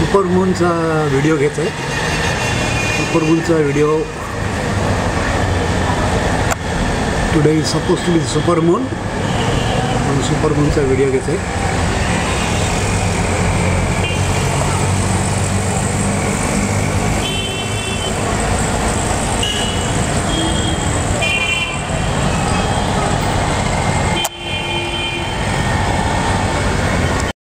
सुपरमूनचा video घेत आहे. सुपरमूनचा video today is suppose to be supermoon म्हणून सुपरमूनचा व्हिडिओ घेत आहे.